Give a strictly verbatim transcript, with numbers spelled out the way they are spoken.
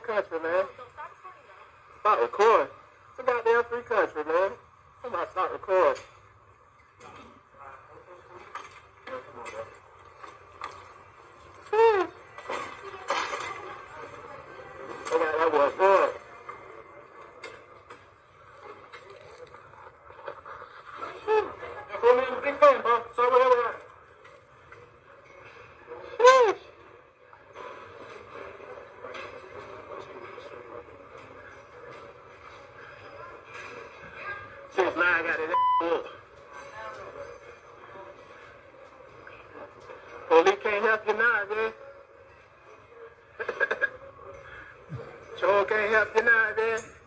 country, man. Stop recording. It's a goddamn free country, man. Somebody stop recording. They got that boy good. Put me in the big fan, bro. So whatever. Since now I got it. Police can't help you now, man. Sure can't help you now, man.